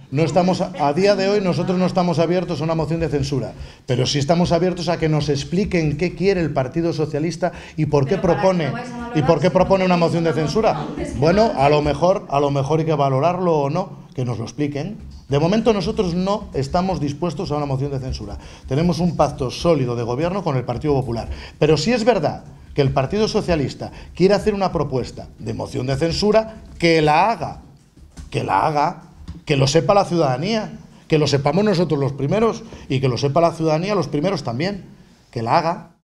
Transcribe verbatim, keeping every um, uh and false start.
No estamos, a día de hoy nosotros no estamos abiertos a una moción de censura, pero sí estamos abiertos a que nos expliquen qué quiere el Partido Socialista y por qué propone y por qué propone una moción de censura. Bueno, a lo mejor, a lo mejor hay que valorarlo o no, que nos lo expliquen. De momento nosotros no estamos dispuestos a una moción de censura. Tenemos un pacto sólido de gobierno con el Partido Popular, pero sí es verdad que el Partido Socialista quiere hacer una propuesta de moción de censura, que la haga, que la haga. Que lo sepa la ciudadanía, que lo sepamos nosotros los primeros y que lo sepa la ciudadanía los primeros también, que la haga.